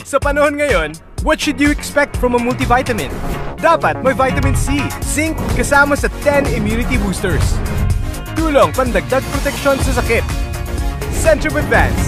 Sa panahon ngayon, what should you expect from a multivitamin? Dapat may vitamin C, zinc, kasama sa 10 immunity boosters. Tulong pandagdag proteksyon sa sakit. Centrum Advance.